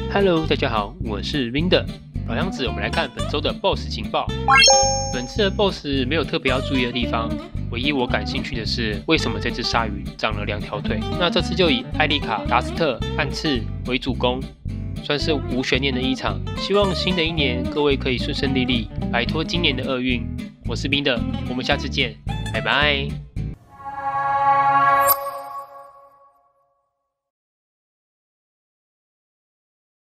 Hello， 大家好，我是 Vinder。老样子，我们来看本周的 BOSS 情报。本次的 BOSS 没有特别要注意的地方，唯一我感兴趣的是为什么这只鲨鱼长了2条腿。那这次就以艾丽卡、达斯特、暗刺为主攻，算是无悬念的一场。希望新的一年各位可以顺顺利利，摆脱今年的厄运。我是Vinder，我们下次见，拜拜。